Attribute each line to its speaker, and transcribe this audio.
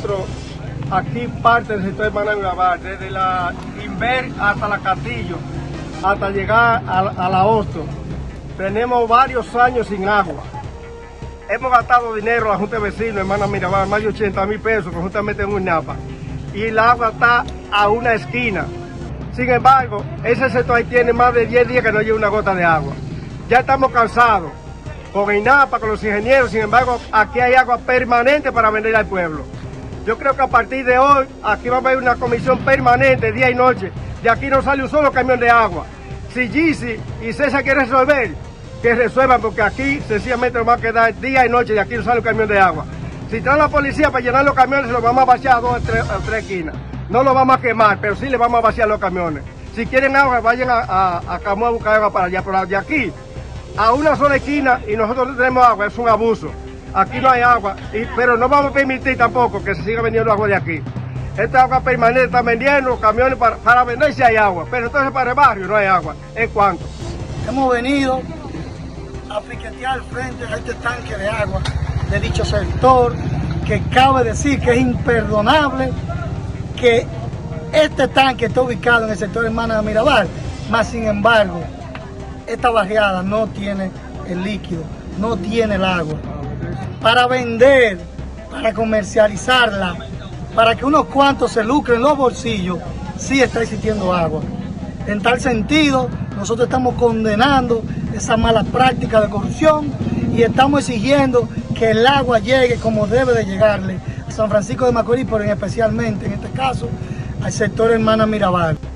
Speaker 1: nosotros, aquí parte del sector de Hermanas Mirabal, desde la Inver hasta la Castillo, hasta llegar a la Hosto. Tenemos varios años sin agua. Hemos gastado dinero la Junta de Vecinos, Hermanas Mirabal, más de 80,000 pesos conjuntamente en un INAPA. Y el agua está a una esquina. Sin embargo, ese sector ahí tiene más de 10 días que no lleva una gota de agua. Ya estamos cansados con INAPA, con los ingenieros. Sin embargo, aquí hay agua permanente para vender al pueblo. Yo creo que a partir de hoy, aquí va a haber una comisión permanente, día y noche. De aquí no sale un solo camión de agua. Si Gisi y César quieren resolver, que resuelvan, porque aquí sencillamente nos va a quedar día y noche, de aquí no sale un camión de agua. Si trae la policía para llenar los camiones, se los vamos a vaciar a 2 o 3 esquinas. No los vamos a quemar, pero sí le vamos a vaciar los camiones. Si quieren agua, vayan a Camus a buscar agua para allá, pero de aquí a una sola esquina y nosotros no tenemos agua, es un abuso. Aquí no hay agua, pero no vamos a permitir tampoco que se siga vendiendo agua de aquí. Esta agua permanente está vendiendo los camiones para vender si hay agua, pero entonces para el barrio no hay agua. ¿En cuánto?
Speaker 2: Hemos venido a piquetear frente a este tanque de agua de dicho sector, que cabe decir que es imperdonable que este tanque esté ubicado en el sector Hermanas Mirabal, mas sin embargo, esta barriada no tiene el líquido, no tiene el agua. Para vender, para comercializarla, para que unos cuantos se lucren los bolsillos, sí está existiendo agua. En tal sentido, nosotros estamos condenando esa mala práctica de corrupción y estamos exigiendo que el agua llegue como debe de llegarle a San Francisco de Macorís, pero especialmente en este caso al sector Hermanas Mirabal.